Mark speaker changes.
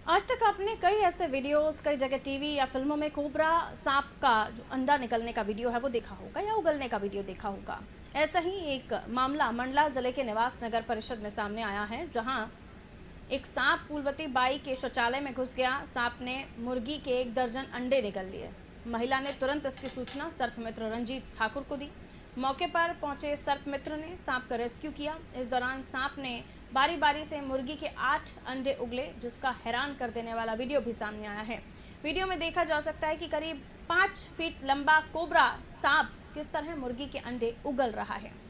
Speaker 1: आज तक आपने कई ऐसे वीडियोस, कई जगह टीवी या फिल्मों में कोबरा सांप का जो अंडा निकलने का वीडियो है वो देखा होगा या उगलने का वीडियो देखा होगा। ऐसा ही एक मामला मंडला जिले के निवास नगर परिषद में सामने आया है, जहां एक सांप फूलवती बाई के शौचालय में घुस गया। सांप ने मुर्गी के 1 दर्जन अंडे निगल लिए। महिला ने तुरंत इसकी सूचना सर्प मित्र रंजीत ठाकुर को दी। मौके पर पहुंचे सर्प मित्र ने सांप का रेस्क्यू किया। इस दौरान सांप ने बारी बारी से मुर्गी के 8 अंडे उगले, जिसका हैरान कर देने वाला वीडियो भी सामने आया है। वीडियो में देखा जा सकता है कि करीब 5 फीट लंबा कोबरा सांप किस तरह मुर्गी के अंडे उगल रहा है।